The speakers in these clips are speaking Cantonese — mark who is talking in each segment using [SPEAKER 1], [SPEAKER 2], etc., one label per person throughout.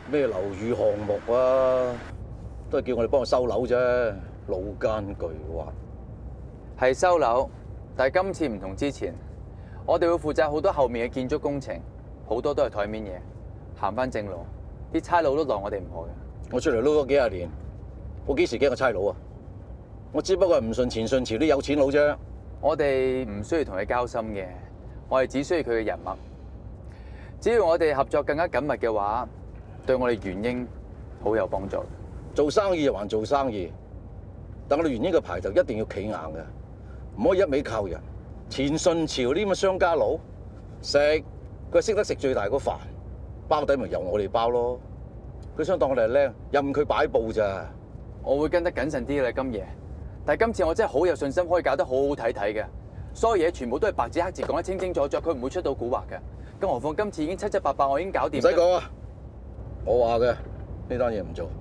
[SPEAKER 1] 咩樓宇項目啊，都係叫我哋幫佢收樓啫，老奸巨猾。
[SPEAKER 2] 係收樓，但係今次唔同之前，我哋會負責好多後面嘅建築工程，好多都係台面嘢，行翻正路，啲差佬都奈我哋唔何嘅。
[SPEAKER 1] 我出嚟撈咗幾廿年，我幾時驚個差佬啊？我只不過係唔順前順潮啲有錢佬啫。
[SPEAKER 2] 我哋唔需要同佢交心嘅，我哋只需要佢嘅人脈。只要我哋合作更加緊密嘅話，對我哋元英好有幫助。
[SPEAKER 1] 做生意就還做生意，但我哋元英嘅牌就一定要企硬嘅，唔可以一味靠人。前順潮呢咁嘅商家佬食，佢係識得食最大個飯，包底咪由我哋包咯。佢想當我哋係叻，任佢擺佈咋。
[SPEAKER 2] 我會跟得謹慎啲嘅，金爺。但係今次我真係好有信心，可以搞得好好睇睇嘅。所有嘢全部都係白紙黑字講得清清楚楚，佢唔會出到蠱惑嘅。更何況今次已經七七八八，我已經搞掂。唔使講啊，我話嘅呢單嘢唔做。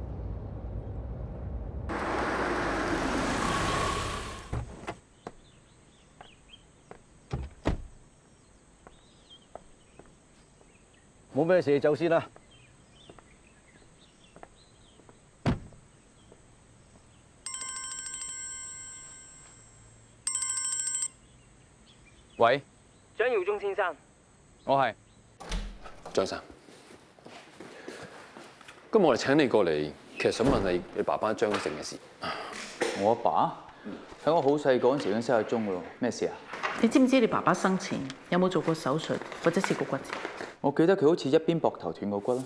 [SPEAKER 2] 冇咩事，走先啦。 喂，
[SPEAKER 3] 張耀忠先生，
[SPEAKER 2] 我係
[SPEAKER 4] 張生。今日我哋請你過嚟，其實想問你爸爸張成嘅事。
[SPEAKER 2] 我阿爸喺我好細個嗰陣時已經失咗蹤噶咯，咩事啊？
[SPEAKER 5] 你知唔知你爸爸生前有冇做過手術或者切過骨折？
[SPEAKER 2] 我記得佢好似一邊膊頭斷過骨啦。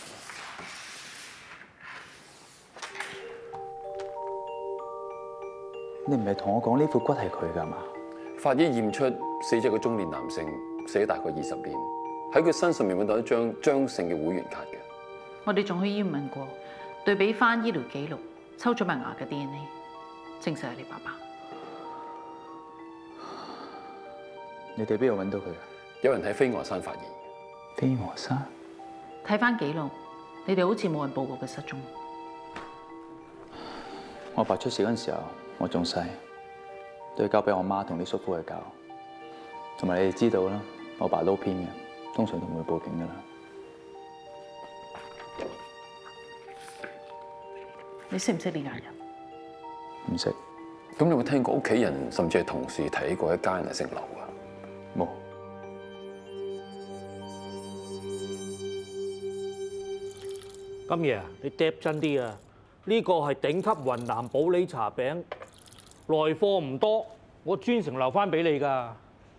[SPEAKER 2] 你唔係同我講呢副骨係佢㗎嘛？
[SPEAKER 4] 法醫驗出死者嘅中年男性，死咗大概20年，喺佢身上面揾到一張張姓嘅會員卡嘅。
[SPEAKER 5] 我哋仲去醫院問過，對比翻醫療記錄，抽咗埋牙嘅 DNA， 證實係你爸爸。
[SPEAKER 2] 你哋邊度揾到佢？
[SPEAKER 4] 有人喺飛鵝山發現。
[SPEAKER 2] 飛鵝山？
[SPEAKER 5] 睇翻記錄，你哋好似冇人報過佢失蹤。
[SPEAKER 2] 我爸出事嗰陣時候，我仲細，都要交俾我媽同啲叔父去教。同埋你哋知道啦，我爸撈偏嘅，通常都唔會報警噶啦。
[SPEAKER 5] 你識唔識呢家人？
[SPEAKER 2] 唔識。
[SPEAKER 4] 咁你有冇聽過屋企人甚至係同事提過一家人係姓劉啊？
[SPEAKER 2] 冇。
[SPEAKER 3] 金爺，你嗒真啲啊！呢個係頂級雲南保利茶餅，來貨唔多，我專程留翻俾你㗎。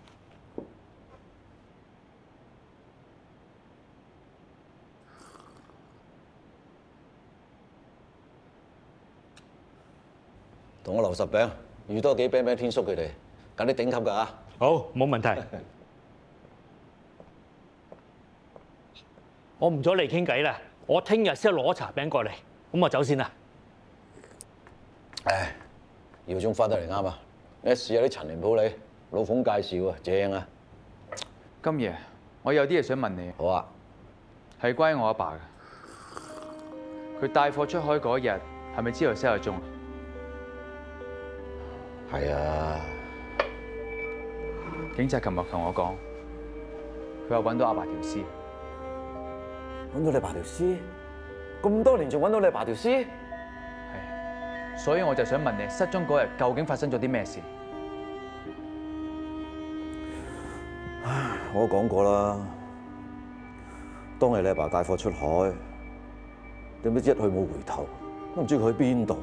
[SPEAKER 1] 同我留10餅，預多幾餅俾天叔佢哋，揀啲頂級㗎啊！
[SPEAKER 3] 好，冇問題。我唔阻你傾偈啦，我聽日先攞茶餅過嚟，咁我走先啦。
[SPEAKER 1] 唉，耀忠翻得嚟啱啊！你試下啲陳年普洱，老馮介紹啊，正啊！
[SPEAKER 2] 金爺，我有啲嘢想問你。
[SPEAKER 1] 好啊，
[SPEAKER 2] 係關於我阿爸嘅。佢帶貨出海嗰日，係咪之後失咗蹤啊？
[SPEAKER 1] 係啊。
[SPEAKER 2] 警察琴日同我講，佢話揾到阿爸條屍。
[SPEAKER 1] 揾到你爸條屍？咁多年仲揾到你爸條屍？
[SPEAKER 2] 係，所以我就想問你，失蹤嗰日究竟發生咗啲咩事？
[SPEAKER 1] 唉，我都講過啦，當日你阿爸帶貨出海，點知一去冇回頭，都唔知佢去邊度。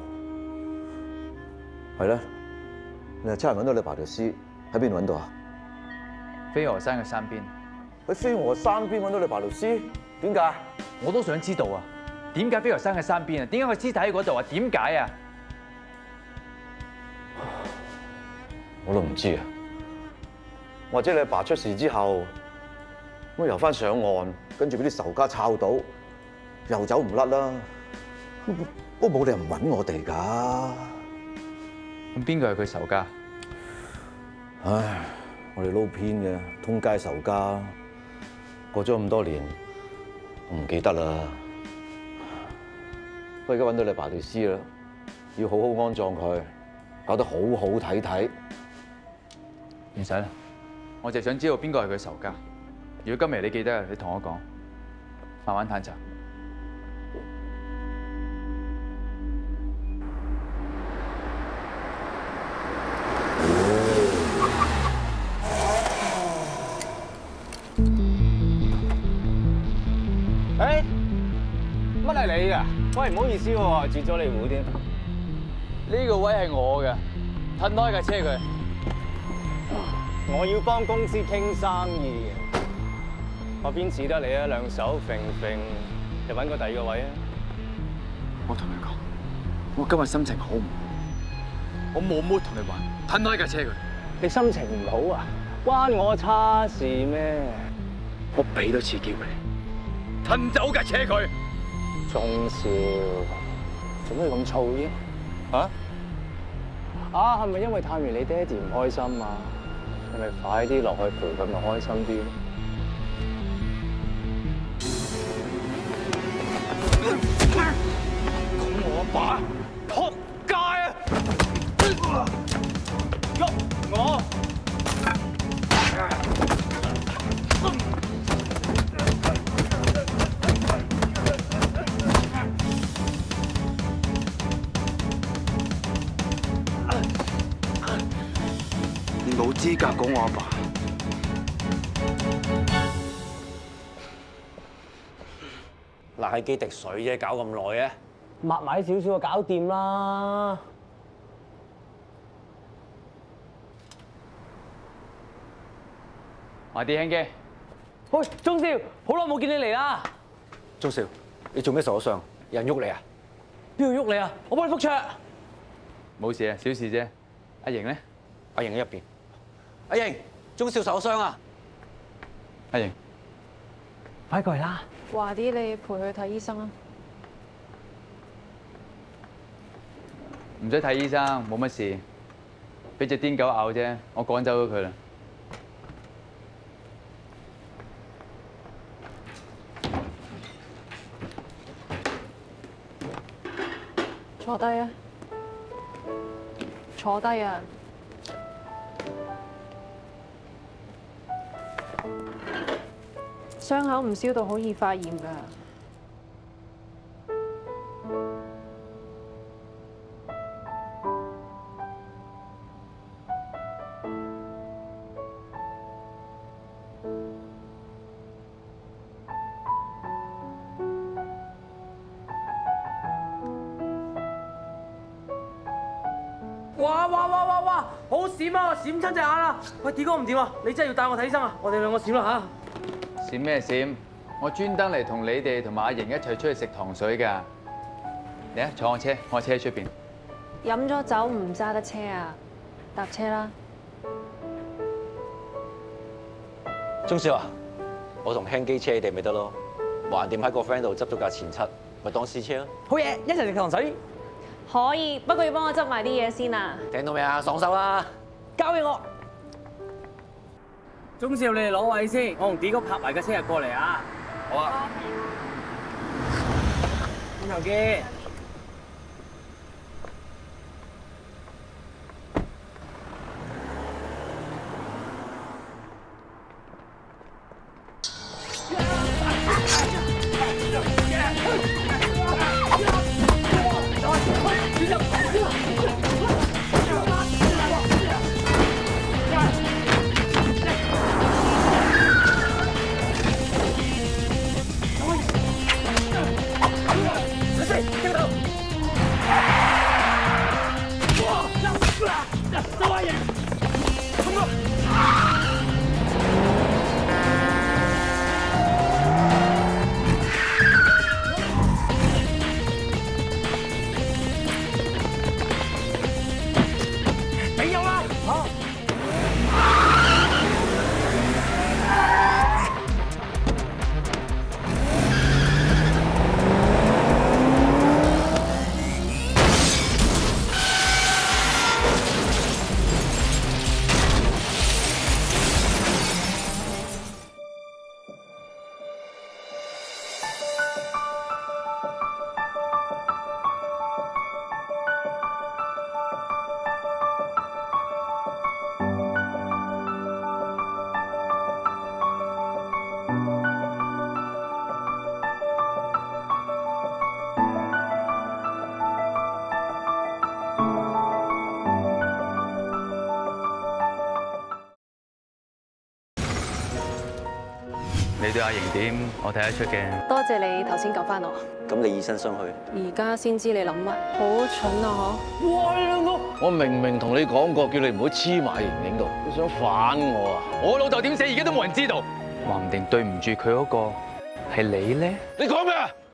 [SPEAKER 1] 係咧，你係真係揾到你爸條屍喺邊度揾到啊？
[SPEAKER 2] 飛鵝山嘅山邊。
[SPEAKER 1] 喺飛鵝山邊揾到你爸條屍？點解？
[SPEAKER 2] 我都想知道啊！點解飛鵝山嘅山邊啊？點解個屍體喺嗰度啊？點解啊？
[SPEAKER 1] 我都唔知啊。或者你阿爸出事之後，咁游翻上岸，跟住俾啲仇家抄到，又走唔甩啦。都冇理由唔揾我哋㗎。
[SPEAKER 2] 咁邊個係佢仇家？
[SPEAKER 1] 唉，我哋撈偏嘅，通街仇家，過咗咁多年，我唔記得啦。我而家揾到你爸條屍啦，要好好安葬佢，搞得好好睇睇。
[SPEAKER 2] 唔使啦，我就想知道邊個係佢仇家。如果今日你記得，你同我講，慢慢探查。
[SPEAKER 6] 誒，乜係你㗎？喂，唔好意思喎，截咗你糊添。
[SPEAKER 2] 呢個位係我嘅，褪開架車佢。
[SPEAKER 6] 我要幫公司傾生意嘅，我邊似得你啊？兩手揈揈，就揾個第二個位啊！
[SPEAKER 2] 我同你講，我今日心情好唔好？我冇 mood 同你玩，褪開架車佢。
[SPEAKER 6] 你心情唔好啊？關我叉事咩？
[SPEAKER 2] 我俾多次機會你，褪走架車佢。
[SPEAKER 6] 鐘少，做咩咁燥嘅？嚇？啊，係咪因為探完你爹哋唔開心啊？你咪快啲落去陪佢，咪開心啲。講我阿爸，仆街啊！喐我！
[SPEAKER 2] 你冇資格講我阿爸。
[SPEAKER 7] 冷氣機滴水啫，搞咁耐嘅。
[SPEAKER 6] 抹埋少少就搞掂啦。
[SPEAKER 2] 買啲輕機。
[SPEAKER 6] 喂，鐘少，好耐冇見你嚟啦。
[SPEAKER 7] 鐘少，你做咩受咗傷？有人喐你啊？
[SPEAKER 6] 邊度喐你啊？我幫你覆桌。
[SPEAKER 2] 冇事啊，小事啫。阿瑩咧？
[SPEAKER 7] 阿瑩喺入邊。阿瑩，鐘少受咗傷啊！
[SPEAKER 2] 阿瑩，
[SPEAKER 6] 快過嚟啦！
[SPEAKER 8] 話啲你陪佢睇醫生啊！
[SPEAKER 2] 唔使睇醫生，冇乜事，俾隻癲狗咬啫，我趕走咗佢啦。
[SPEAKER 8] 坐低啊！坐低啊！傷口唔燒到好易發炎㗎。
[SPEAKER 6] 哇！好閃啊！閃親隻眼啊！喂，D 哥唔掂啊！你真係要帶我睇醫生啊！我哋兩個閃啦嚇！
[SPEAKER 2] 閃咩閃？我專登嚟同你哋同埋阿瑩一齊出去食糖水㗎。嚟啊，坐我車，我車喺出邊。
[SPEAKER 8] 飲咗酒唔揸得車啊！搭車啦！
[SPEAKER 7] 鐘少啊，我同輕機車你哋咪得咯，橫掂喺個 friend 度執咗架前七，咪當試車咯。
[SPEAKER 6] 好嘢，一齊食糖水。
[SPEAKER 8] 可以，不過要幫我執埋啲嘢先啊！
[SPEAKER 7] 聽到未啊？爽手啦！
[SPEAKER 6] 交俾我。鐘少，你哋攞位先，我同 D 哥拍埋架車入過嚟啊！好啊。轉頭見。
[SPEAKER 2] 你對阿瑩點，我睇得出嘅。
[SPEAKER 8] 多謝你頭先救翻我，
[SPEAKER 7] 咁你以身相許，
[SPEAKER 8] 而家先知你諗乜，好蠢啊
[SPEAKER 1] 我明明同你講過，叫你唔好黐埋瑩瑩度，你想反我啊？
[SPEAKER 2] 我老豆點死，而家都冇人知道。話唔定對唔住佢嗰個係你咧？
[SPEAKER 1] 你講咩啊？